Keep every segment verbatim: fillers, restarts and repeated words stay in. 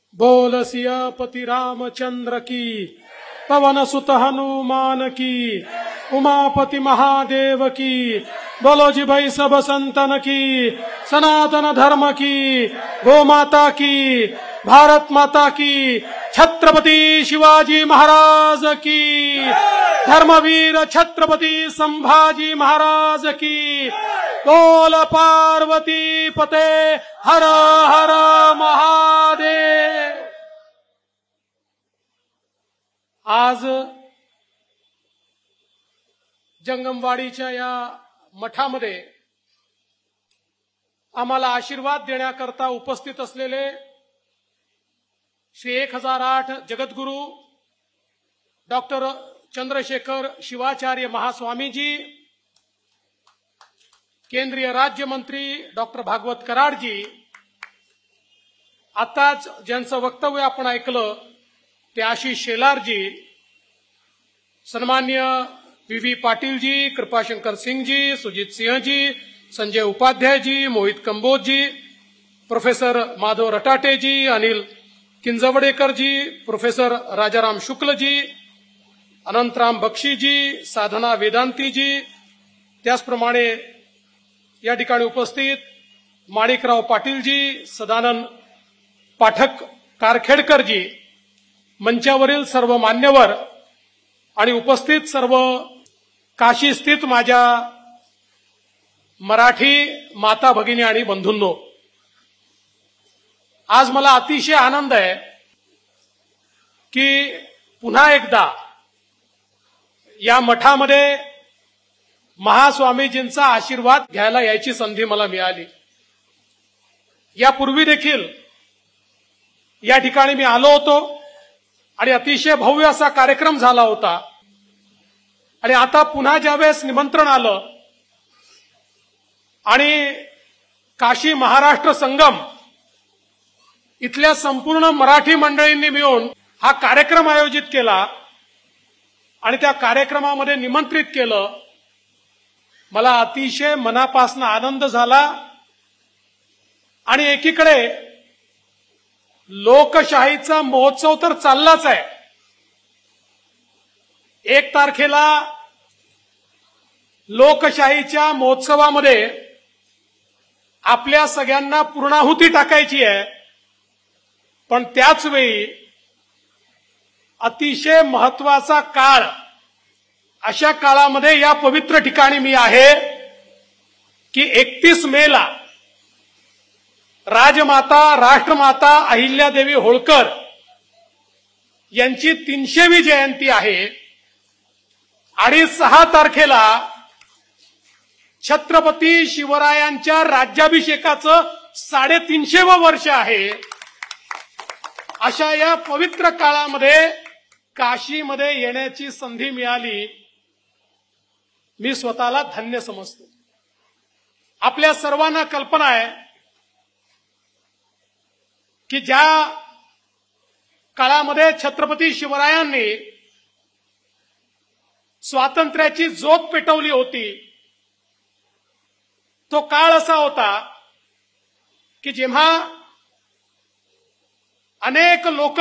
बोल सियापति रामचंद्र की, पवन सुत हनुमान की, उमापति महादेव की। बोलो जी भाई सब संतन की, सनातन धर्म की, गो माता की, भारत माता की, छत्रपति शिवाजी महाराज की, धर्मवीर छत्रपति संभाजी महाराज की। बोल पार्वती पते हर हर महादेव। आज जंगमवाडीच्या या मठामध्ये आम्हाला आशीर्वाद देण्याकरता उपस्थित असलेले श्री एक हजार आठ जगद्गुरु डॉक्टर चंद्रशेखर शिवाचार्य महास्वामीजी, केंद्रीय राज्यमंत्री डॉक्टर भागवत कराडजी, आताच ज्यांचं वक्तव्य आपण ऐकलं ते आशिष शेलारजी, सन्मान्य V V Patilji, Kripashankar Singhji, Sujit Singhji, Sanjay Upadhyayji, Mohit Kambojji, professor Madhav Ratateji, Anil Kinjawadekarji, professor Rajaram Shuklaji, Anantram Bakshiji, Sadhana Vedantiji, त्याचप्रमाणे या ठिकाणी उपस्थित माणिकराव पाटीलजी, सदानंद पाठक कारखेडकरजी, मंचावरील सर्व मान्यवर आणि उपस्थित सर्व काशी स्थित माझ्या मराठी माता भगिनी आणि बंधूंनो, आज मला अतिशय आनंद आहे की पुन्हा एकदा या मठामध्ये महास्वामीजींचा आशीर्वाद घ्यायला यायची संधी मला मिळाली। यापूर्वी देखील या ठिकाणी मी आलो होतो आणि अतिशय भव्य असा कार्यक्रम झाला होता आणि आता पुन्हा ज्यावेळेस निमंत्रण आलं आणि काशी महाराष्ट्र संगम इथल्या संपूर्ण मराठी मंडळींनी मिळून हा कार्यक्रम आयोजित केला आणि त्या कार्यक्रमामध्ये निमंत्रित केलं, मला अतिशय मनापासून आनंद झाला। आणि एकीकडे लोकशाहीचा महोत्सव तर चाललाच आहे। एक तारखेला लोकशाहीच्या महोत्सवामध्ये आपल्या सगळ्यांना पूर्णाहुती टाकायची आहे, पण त्याच वेळी अतिशय महत्वाचा काळ, अशा काळामध्ये या पवित्र ठिकाणी मी आहे की एकतीस मेला राजमाता राष्ट्रमाता अहिल्यादेवी होळकर यांची तीनशेवी जयंती आहे आणि सहा तारखेला छत्रपती शिवरायांच्या राज्याभिषेकाचं साडेतीनशेवं वर्ष आहे। अशा या पवित्र काळामध्ये काशीमध्ये येण्याची संधी मिळाली, मी स्वतःला धन्य समजतो। आपल्या सर्वांना कल्पना आहे की ज्या काळामध्ये छत्रपती शिवरायांनी स्वातंत्र्याची ज्योत पेटवली होती, तो काळ असा होता की जेव्हा अनेक लोक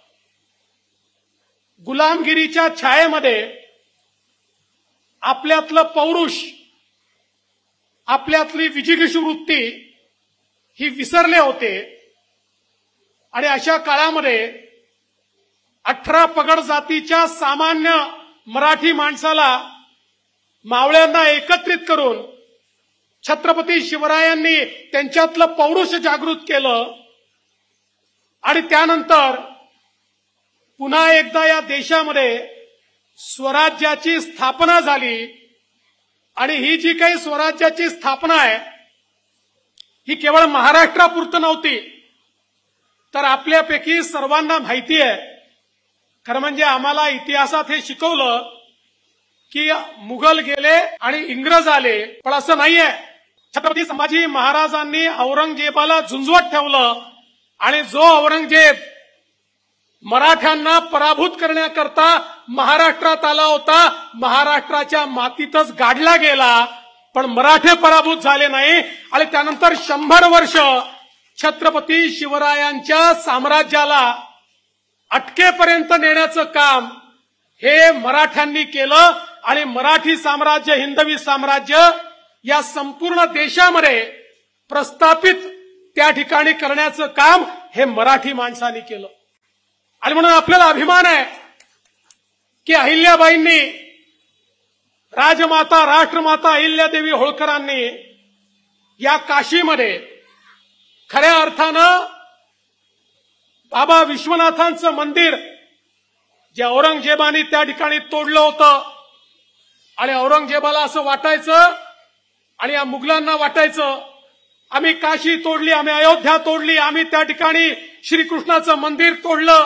गुलामगिरीच्या छायेमध्ये आपल्यातलं पौरुष, आपल्यातली विजिगीषू वृत्ती ही विसरले होते आणि अशा काळामध्ये अठरा पगड जातीच्या सामान्य मराठी माणसाला, मावळ्यांना एकत्रित करून छत्रपती शिवरायांनी त्यांच्यातलं पौरुष जागृत केलं आणि त्यानंतर पुन्हा एकदा या देशामध्ये स्वराज्याची स्थापना झाली। आणि ही जी काही स्वराज्याची स्थापना आहे ही केवळ महाराष्ट्रापुरतं नव्हती, तर आपल्यापैकी सर्वांना माहिती आहे, खरं म्हणजे आम्हाला इतिहासात हे शिकवलं की मुघल गेले आणि इंग्रज आले, पण असं नाहीये। छत्रपती संभाजी महाराजांनी औरंगजेबाला झुंजवत ठेवलं आणि जो औरंगजेब मराठ्यांना पराभूत करण्याकरता महाराष्ट्रात आला होता, महाराष्ट्राच्या मातीतच गाडला गेला, पण मराठे पराभूत झाले नाही। आणि त्यानंतर शंभर वर्ष छत्रपती शिवरायांच्या साम्राज्याला अटकेपर्यंत नेण्याचं काम हे मराठ्यांनी केलं आणि मराठी साम्राज्य, हिंदवी साम्राज्य या संपूर्ण देशामध्ये प्रस्थापित त्या ठिकाणी करण्याचं काम हे मराठी माणसांनी केलं. आणि म्हणून आपल्याला अभिमान आहे की अहिल्याबाईंनी, राजमाता राष्ट्रमाता अहिल्यादेवी होळकरांनी या काशीमध्ये खऱ्या अर्थानं बाबा विश्वनाथांचं मंदिर जे औरंगजेबाने त्या ठिकाणी तोडलं होतं आणि औरंगजेबाला असं वाटायचं आणि या मुघलांना वाटायचं आम्ही काशी तोडली, आम्ही अयोध्या तोडली, आम्ही त्या ठिकाणी श्रीकृष्णाचं मंदिर तोडलं,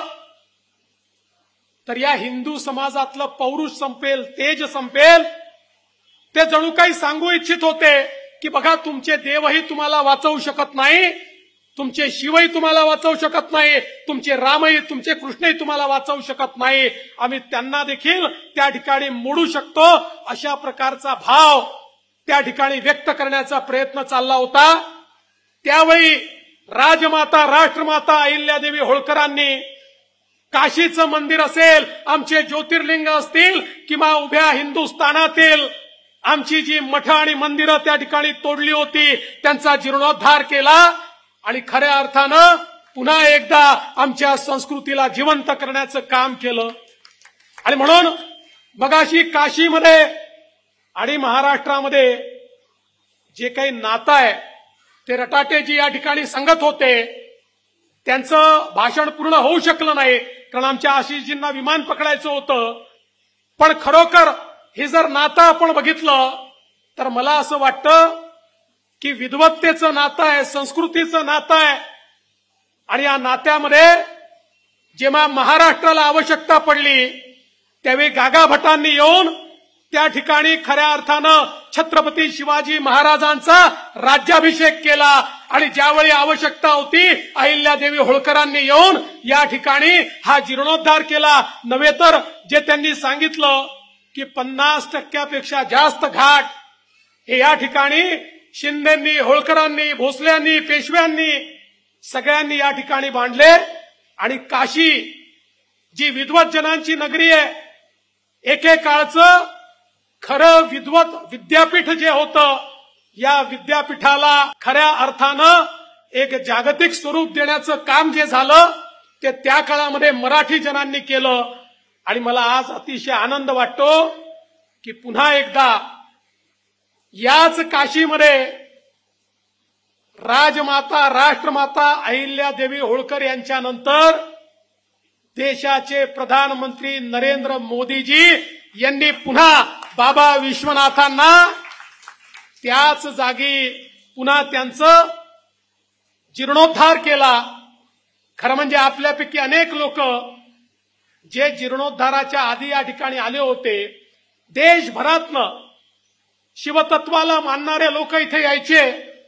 तर या हिंदू समाजातलं पौरुष संपेल, तेज संपेल. ते जणू काही सांगू इच्छित होते की बघा तुमचे देवही तुम्हाला वाचवू शकत नाही, तुमचे शिवही तुम्हाला वाचवू शकत नाही, तुमचे रामही, तुमचे कृष्णही तुम्हाला वाचवू शकत नाही, आम्ही त्यांना देखील त्या ठिकाणी मोडू शकतो, अशा प्रकारचा भाव त्या ठिकाणी व्यक्त करण्याचा प्रयत्न चालला होता. त्यावेळी राजमाता राष्ट्रमाता अहिल्यादेवी होळकरांनी काशीचं मंदिर असेल, आमचे ज्योतिर्लिंग असतील किंवा उभ्या हिंदुस्थानातील आमची जी मठ आणि मंदिरं त्या ठिकाणी तोडली होती त्यांचा जीर्णोद्धार केला आणि खऱ्या अर्थानं पुन्हा एकदा आमच्या संस्कृतीला जिवंत करण्याचं काम केलं. आणि म्हणून मगाशी काशीमध्ये आणि महाराष्ट्रामध्ये जे काही नातं आहे ते रटाटेजी या ठिकाणी सांगत होते. त्यांचं भाषण पूर्ण होऊ शकलं नाही कारण आमच्या आशिषजींना विमान पकडायचं होतं. पण खरोखर हे जर नातं आपण बघितलं तर मला असं वाटतं की विद्वत्तेचं नातं आहे, संस्कृतीचं नातं आहे. आणि या नात्यामध्ये जेव्हा महाराष्ट्राला आवश्यकता पडली त्यावेळी गागा भटांनी येऊन त्या ठिकाणी खऱ्या अर्थानं छत्रपती शिवाजी महाराजांचा राज्याभिषेक केला आणि ज्यावेळी आवश्यकता होती अहिल्यादेवी होळकरांनी येऊन या ठिकाणी हा जीर्णोद्धार केला. नव्हे तर जे त्यांनी सांगितलं की पन्नास टक्क्यापेक्षा जास्त घाट हे या ठिकाणी शिंदेंनी, होळकरांनी, भोसल्यांनी, पेशव्यांनी सगळ्यांनी या ठिकाणी बांधले. आणि काशी जी विद्वत जनांची नगरी आहे, एकेकाळचं खरं विद्वत विद्यापीठ जे होतं, या विद्यापीठाला खऱ्या अर्थानं एक जागतिक स्वरूप देण्याचं काम जे झालं ते त्या काळामध्ये मराठी जनांनी केलं. आणि मला आज अतिशय आनंद वाटतो की पुन्हा एकदा याच काशीमध्ये राजमाता राष्ट्रमाता अहिल्यादेवी होळकर यांच्या नंतर देशाचे प्रधानमंत्री नरेंद्र मोदीजी यांनी पुन्हा बाबा विश्वनाथांना त्याच जागी पुन्हा त्यांचं जीर्णोद्धार केला. खरं म्हणजे आपल्यापैकी अनेक लोक जे जीर्णोद्धाराच्या आधी या ठिकाणी आले होते, देशभरातनं शिवतत्वाला मानणारे लोक इथे यायचे,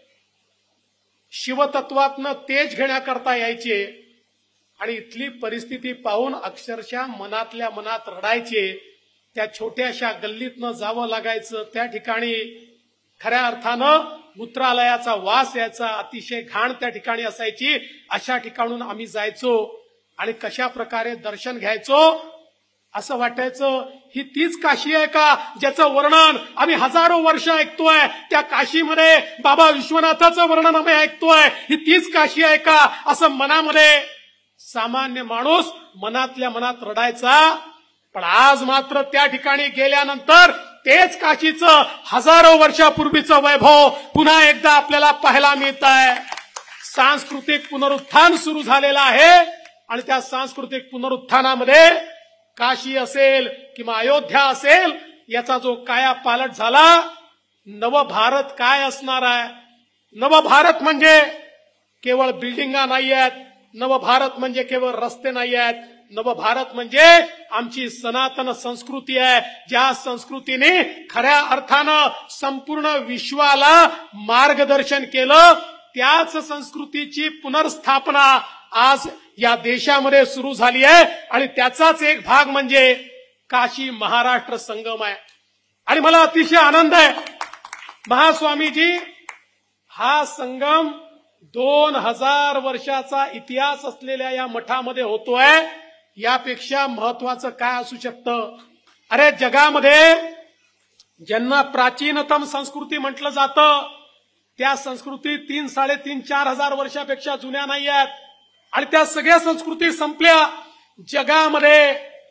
शिवतत्वातनं तेज घेण्याकरता यायचे आणि इथली परिस्थिती पाहून अक्षरशः मनातल्या मनात रडायचे. त्या छोट्याशा गल्लीतनं जावं लागायचं, त्या ठिकाणी खऱ्या अर्थानं मूत्रालयाचा वास यायचा, अतिशय घाण त्या ठिकाणी असायची. अशा ठिकाणून आम्ही जायचो आणि कशा प्रकारे दर्शन घ्यायचो, असं वाटायचं ही तीच काशी आहे का ज्याचं वर्णन आम्ही हजारो वर्ष ऐकतोय. त्या काशीमध्ये बाबा विश्वनाथाचं वर्णन आम्ही ऐकतोय, ही तीच काशी आहे का, असं मनामध्ये सामान्य माणूस मनातल्या मनात रडायचा. पण आज मात्र त्या ठिकाणी गेल्यानंतर तेच काशीचं हजारो वर्षापूर्वीचं वैभव पुन्हा एकदा आपल्याला पाहायला मिळत आहे. सांस्कृतिक पुनरुत्थान सुरू झालेलं आहे आणि त्या सांस्कृतिक पुनरुत्थानामध्ये काशी असेल किंवा अयोध्या असेल याचा जो काया पालट झाला. नवभारत काय असणार आहे? नवभारत म्हणजे केवळ बिल्डिंगा नाही आहेत, नवभारत म्हणजे केवळ रस्ते नाही आहेत, नवभारत म्हणजे आमची सनातन संस्कृती आहे, ज्या संस्कृतीने खऱ्या अर्थानं संपूर्ण विश्वाला मार्गदर्शन केलं. त्याच संस्कृतीची पुनर्स्थापना आज या देशामध्ये सुरू झाली आहे आणि त्याचाच एक भाग म्हणजे काशी महाराष्ट्र संगम आहे. आणि मला अतिशय आनंद आहे, महास्वामीजी हा संगम दोन हजार वर्षाचा इतिहास असलेल्या या मठामध्ये होतोय, यापेक्षा महत्वाचं काय असू शकतं? अरे जगामध्ये ज्यांना प्राचीनतम संस्कृती म्हटलं जातं, त्या संस्कृती तीन साडेतीन चार हजार वर्षापेक्षा जुन्या नाही आहेत. आणि त्या सगळ्या संस्कृती संपल्या. जगामध्ये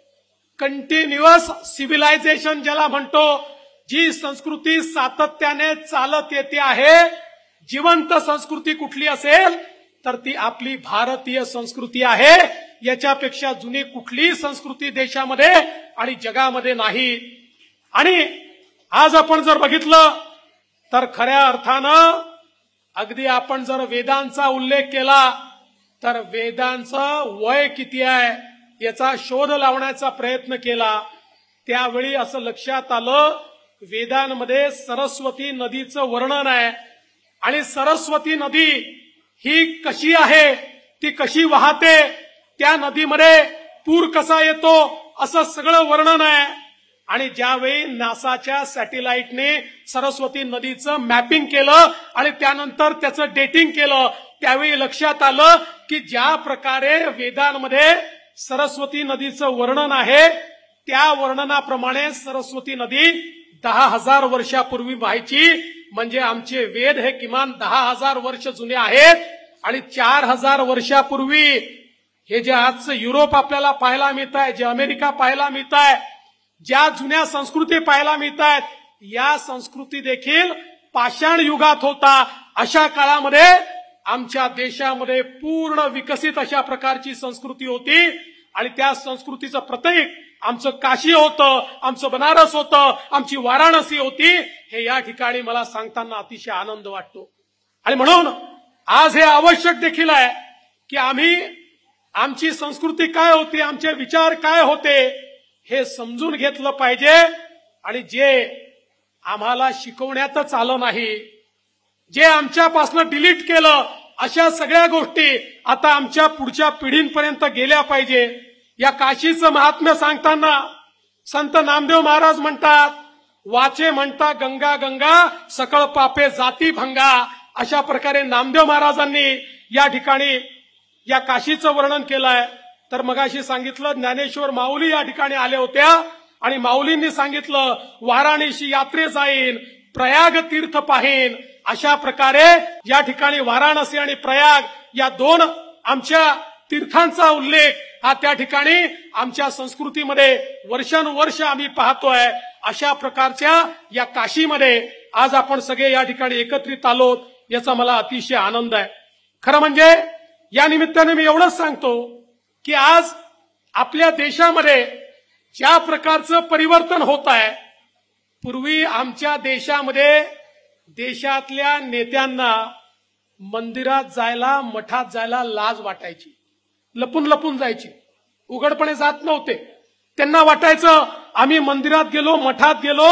कंटिन्युअस सिव्हिलायझेशन ज्याला म्हणतो, जी संस्कृती सातत्याने चालत येते आहे, जिवंत संस्कृती कुठली असेल तर ती आपली भारतीय संस्कृती आहे. याच्यापेक्षा जुनी कुठलीही संस्कृती देशामध्ये आणि जगामध्ये नाही. आणि आज आपण जर बघितलं तर खऱ्या अर्थानं अगदी आपण जर वेदांचा उल्लेख केला तर वेदांचं वय किती आहे याचा शोध लावण्याचा प्रयत्न केला, त्यावेळी असं लक्षात आलं वेदांमध्ये सरस्वती नदीचं वर्णन आहे. आणि सरस्वती नदी ही कशी आहे, ती कशी वाहते, त्या नदीमध्ये पूर कसा येतो, असं सगळं वर्णन आहे. आणि ज्यावेळी नासाच्या सॅटेलाइटने सरस्वती नदीचं मॅपिंग केलं आणि त्यानंतर त्याचं डेटिंग केलं, त्यावेळी लक्षात आलं की ज्या प्रकारे वेदांमध्ये सरस्वती नदीचं वर्णन आहे, त्या वर्णनाप्रमाणे सरस्वती नदी दहा हजार वर्षापूर्वी व्हायची. म्हणजे आमचे वेद हे किमान दहा हजार वर्ष जुने आहेत. आणि चार हजार वर्षापूर्वी हे जे आजचं युरोप आपल्याला पाहायला मिळत आहे, जे अमेरिका पाहायला मिळत आहे, ज्या जुन्या संस्कृती पाहायला मिळत आहेत, या संस्कृती देखील पाषाण युगात होता. अशा काळामध्ये आमच्या देशामध्ये पूर्ण विकसित अशा प्रकारची संस्कृती होती. आणि त्या संस्कृतीचं प्रतीक आमचं काशी होतं, आमचं बनारस होतं, आमची वाराणसी होती. हे या ठिकाणी मला सांगताना अतिशय आनंद वाटतो. आणि म्हणून आज हे आवश्यक देखील आहे की आम्ही आमची संस्कृती काय होती, आमचे विचार काय होते, हे समजून घेतलं पाहिजे. आणि जे आम्हाला शिकवण्यातच आलं नाही, जे आमच्यापासून डिलीट केलं, अशा सगळ्या गोष्टी आता आमच्या पुढच्या पिढींपर्यंत गेल्या पाहिजे. या काशीचं महात्म्य सांगताना संत नामदेव महाराज म्हणतात, वाचे म्हणता गंगा गंगा सकळ पापे जाती भंगा. अशा प्रकारे नामदेव महाराजांनी या ठिकाणी या काशीचं वर्णन केलंय. तर मगाशी सांगितलं ज्ञानेश्वर माऊली या ठिकाणी आल्या होत्या आणि माऊलींनी सांगितलं वाराणसी यात्रे जाईन, प्रयाग तीर्थ पाहीन. अशा प्रकारे या ठिकाणी वाराणसी आणि प्रयाग या दोन आमच्या तीर्थांचा उल्लेख हा त्या ठिकाणी आमच्या संस्कृतीमध्ये वर्षानुवर्ष आम्ही पाहतोय. अशा प्रकारच्या या काशीमध्ये आज आपण सगळे या ठिकाणी एकत्रित आलोत, याचा मला अतिशय आनंद आहे. खरं म्हणजे या निमित्ताने मी एवढंच सांगतो की आज आपल्या देशामध्ये ज्या प्रकारचं परिवर्तन होत आहे, पूर्वी आमच्या देशामध्ये देशातल्या नेत्यांना मंदिरात जायला, मठात जायला लाज वाटायची, लपून लपून जायची, उघडपणे जात नव्हते. त्यांना वाटायचं आम्ही मंदिरात गेलो, मठात गेलो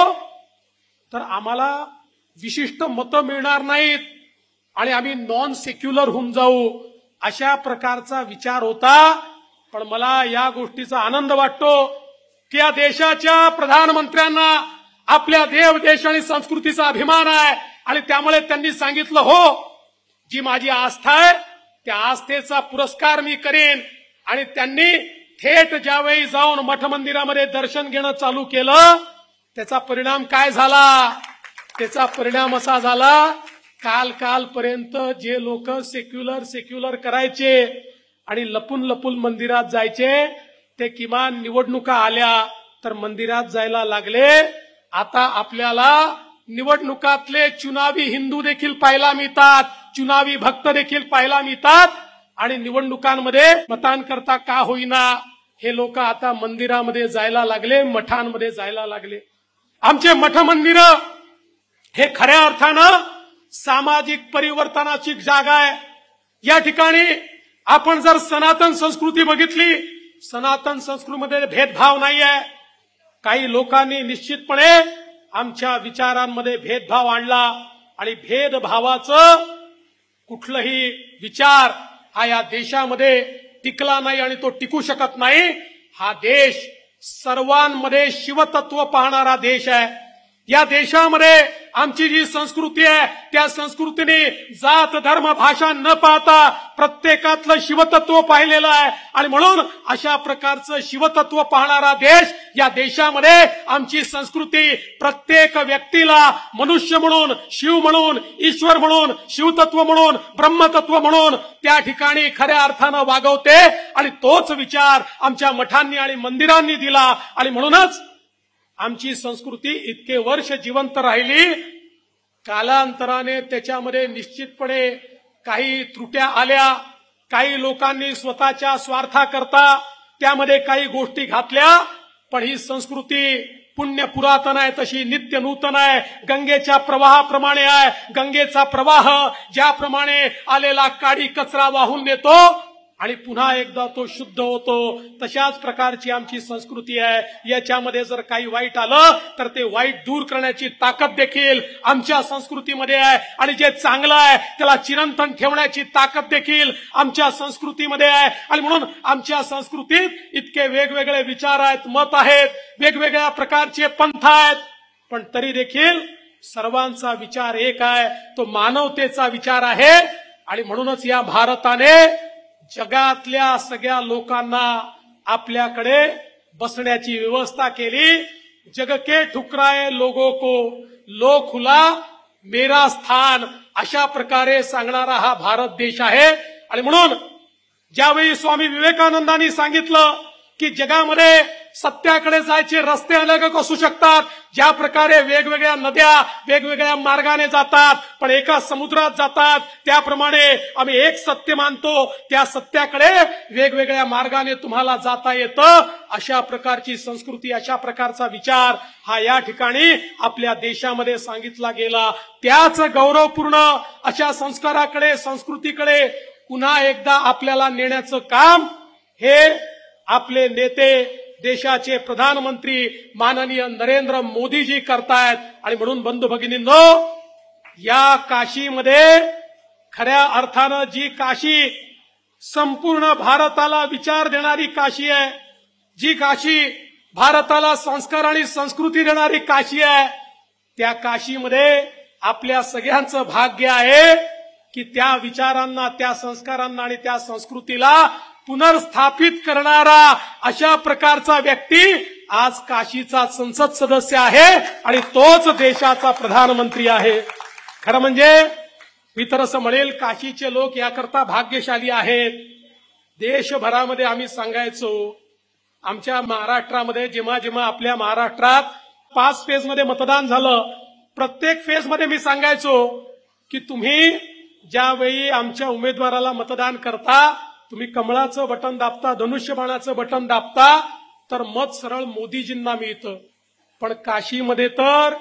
तर आम्हाला विशिष्ट मतं मिळणार नाहीत आणि आम्ही नॉन सेक्युलर होऊन जाऊ, अशा प्रकारचा विचार होता. पण मला या गोष्टीचा आनंद वाटतो की या देशाच्या प्रधानमंत्र्यांना आपल्या देव, देश आणि संस्कृतीचा अभिमान आहे. आणि त्यामुळे त्यांनी सांगितलं, हो जी माझी आस्था आहे त्या आस्थेचा पुरस्कार मी करेन. आणि त्यांनी थेट ज्यावेळी जाऊन मठ मंदिरामध्ये दर्शन घेणं चालू केलं, त्याचा परिणाम काय झाला? त्याचा परिणाम असा झाला, काल कालपर्यंत जे लोक सेक्युलर सेक्युलर करायचे आणि लपून लपून मंदिरात जायचे, ते किमान निवडणुका आल्या तर मंदिरात जायला लागले. आता आपल्याला निवडणुकातले चुनावी हिंदू देखील पाहायला मिळतात, चुनावी भक्त देखील पाहायला मिळतात. आणि निवडणुकांमध्ये मतांकरता का होईना हे लोक आता मंदिरामध्ये जायला लागले, मठांमध्ये जायला लागले. आमचे मठ मंदिर हे खऱ्या अर्थानं सामाजिक परिवर्तनाची जागा आहे. या ठिकाणी आपण जर सनातन संस्कृती बघितली, सनातन संस्कृतीमध्ये भेदभाव नाही आहे. काही लोकांनी निश्चितपणे आमच्या विचारांमध्ये भेदभाव आणला आणि भेदभावाचं कुठलंही विचार हा या देशामध्ये टिकला नाही आणि तो टिकू शकत नाही. हा देश सर्वांमध्ये शिवतत्व पाहणारा देश आहे. या देशामध्ये आमची जी संस्कृती आहे त्या संस्कृतीने जात धर्म भाषा न पाहता प्रत्येकातलं शिवतत्व पाहिलेलं आहे आणि म्हणून अशा प्रकारचं शिवतत्व पाहणारा देश या देशामध्ये आमची संस्कृती प्रत्येक व्यक्तीला मनुष्य म्हणून शिव म्हणून ईश्वर म्हणून शिवतत्व म्हणून ब्रह्मतत्व म्हणून त्या ठिकाणी खऱ्या अर्थानं वागवते आणि तोच विचार आमच्या मठांनी आणि मंदिरांनी दिला आणि म्हणूनच आमची संस्कृती इतके वर्ष जिवंत राहिली। कालांतराने त्याच्यामध्ये निश्चितपणे काही त्रुट्या आल्या, काही लोकांनी स्वतःच्या स्वार्थाकरता त्यामध्ये काही गोष्टी घातल्या, पण ही संस्कृती पुण्य पुरातन आहे, तशी नित्य नूतन आहे, गंगेच्या प्रवाहाप्रमाणे आहे। गंगेचा प्रवाह ज्याप्रमाणे आलेला काडी कचरा वाहून नेतो आणि पुन्हा एकदा तो शुद्ध होतो, तशाच प्रकारची आमची संस्कृती आहे। याच्यामध्ये जर काही वाईट आलं तर ते वाईट दूर करण्याची ताकद देखील आमच्या संस्कृतीमध्ये आहे आणि जे चांगलं आहे त्याला चिरंतन ठेवण्याची ताकद देखील आमच्या संस्कृतीमध्ये आहे। आणि म्हणून आमच्या संस्कृतीत इतके वेगवेगळे विचार आहेत, मत आहेत, वेगवेगळ्या प्रकारचे पंथ आहेत, पण तरी देखील सर्वांचा विचार एक आहे, तो मानवतेचा विचार आहे। आणि म्हणूनच या भारताने जगातल्या सगळ्या लोकांना आपल्याकडे बसण्याची व्यवस्था केली। जग के ठुकराए लोगों को लो खुला मेरा स्थान, अशा प्रकारे सांगणारा हा भारत देश आहे। आणि म्हणून ज्यावेळी स्वामी विवेकानंदांनी सांगितलं की जगामध्ये सत्याकडे जायचे रस्ते अलग असू शकतात, ज्या प्रकारे वेगवेगळ्या नद्या वेगवेगळ्या मार्गाने जातात पण एका समुद्रात जातात, त्याप्रमाणे आम्ही एक सत्य मानतो, त्या सत्याकडे वेगवेगळ्या मार्गाने तुम्हाला जाता येतं। अशा प्रकारची संस्कृती, अशा प्रकारचा विचार हा या ठिकाणी आपल्या देशामध्ये सांगितला गेला। त्याच गौरवपूर्ण अशा संस्काराकडे, संस्कृतीकडे पुन्हा एकदा आपल्याला नेण्याचं काम हे आपले नेते, देशाचे प्रधानमंत्री माननीय नरेंद्र मोदीजी करतायत। आणि म्हणून बंधू भगिनींनो, या काशीमध्ये खऱ्या अर्थानं जी काशी संपूर्ण भारताला विचार देणारी काशी आहे, जी काशी भारताला संस्कार आणि संस्कृती देणारी काशी आहे, त्या काशीमध्ये आपल्या सगळ्यांचं भाग्य आहे की त्या विचारांना, त्या संस्कारांना आणि त्या संस्कृतीला पुनर्स्थापित करणारा अशा प्रकारचा व्यक्ती आज काशीचा संसद सदस्य आहे आणि तोच देशाचा प्रधानमंत्री आहे। खरं म्हणजे मी तर असं म्हणेल, काशीचे लोक याकरता भाग्यशाली आहेत। देशभरामध्ये आम्ही सांगायचो, आमच्या महाराष्ट्रामध्ये जेव्हा जेव्हा आपल्या महाराष्ट्रात पाच फेजमध्ये मतदान झालं, प्रत्येक फेजमध्ये मी सांगायचो की तुम्ही ज्यावेळी आमच्या उमेदवाराला मतदान करता, तुम्ही कमळाचं बटन दाबता, धनुष्यबाणाचं बटन दाबता, तर मत सरळ मोदीजींना मिळतं। पण काशीमध्ये तर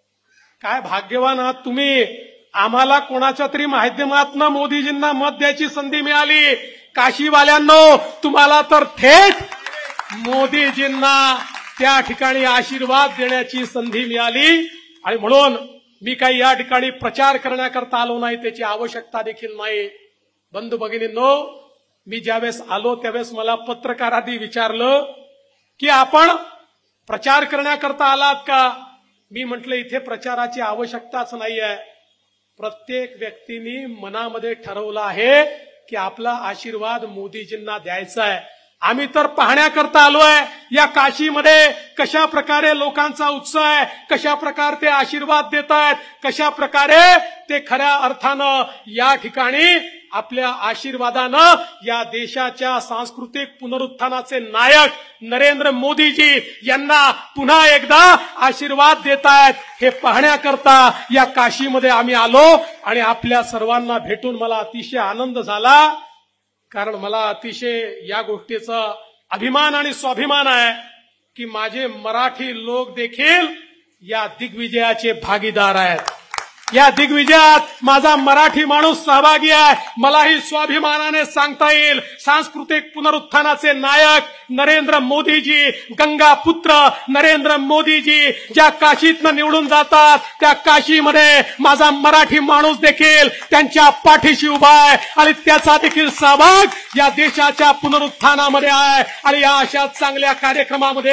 काय भाग्यवान आहात तुम्ही, आम्हाला कोणाच्या तरी माध्यमातून मोदीजींना मत द्यायची संधी मिळाली। काशीवाल्यांनो, तुम्हाला तर थेट मोदीजींना त्या ठिकाणी आशीर्वाद देण्याची संधी मिळाली। आणि म्हणून मी काही या ठिकाणी प्रचार करण्याकरता आलो नाही, त्याची आवश्यकता देखील नाही। बंधू भगिनींनो, मी ज्यावेळेस आलो त्यावेळेस मला पत्रकारांनी विचारलं की आपण प्रचार करण्याकरता आलात का? मी म्हटलं इथे प्रचाराची आवश्यकताच नाहीये। प्रत्येक व्यक्तीने मनामध्ये ठरवलं आहे की आपला आशीर्वाद मोदीजींना द्यायचा आहे। आम्ही तर पाहण्याकरता आलोय या काशीमध्ये कशा प्रकारे लोकांचा उत्साह आहे, कशा प्रकारे ते आशीर्वाद देत आहेत, कशा प्रकारे ते खऱ्या अर्थानं या ठिकाणी आपल्या आशीर्वादानं या देशाच्या सांस्कृतिक पुनरुत्थानाचे नायक नरेंद्र मोदीजी यांना पुन्हा एकदा आशीर्वाद देत आहेत, हे पाहण्याकरता या काशीमध्ये आम्ही आलो। आणि आपल्या सर्वांना भेटून मला अतिशय आनंद झाला, कारण मला अतिशय या गोष्टीचा अभिमान आणि स्वाभिमान आहे की माझे मराठी लोक देखील या दिग्विजयाचे भागीदार आहेत। या दिग्विजयात माझा मराठी माणूस सहभागी आहे। मलाही स्वाभिमानाने सांगता येईल, सांस्कृतिक पुनरुत्थानाचे नायक नरेंद्र मोदीजी, गंगा पुत्र नरेंद्र मोदीजी ज्या काशीतनं निवडून जातात, त्या काशीमध्ये माझा मराठी माणूस देखील त्यांच्या पाठीशी उभा आहे आणि त्याचा देखील सहभाग या देशाच्या पुनरुत्थानामध्ये आहे। आणि या अशा चांगल्या कार्यक्रमामध्ये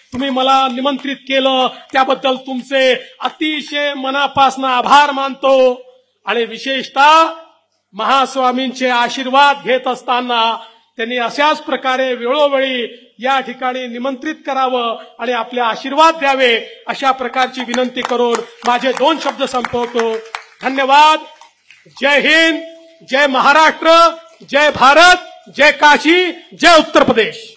तुम्ही मला निमंत्रित केलं त्याबद्दल तुमचे अतिशय मनापासून आभार मानतो आणि विशेषतः महास्वामींचे आशीर्वाद घेत असताना त्यांनी अशाच प्रकारे वेळोवेळी या ठिकाणी निमंत्रित करावं आणि आपले आशीर्वाद द्यावे अशा प्रकारची विनंती करून माझे दोन शब्द संपवतो. धन्यवाद. जय हिंद, जय महाराष्ट्र, जय भारत, जय काशी, जय उत्तर प्रदेश.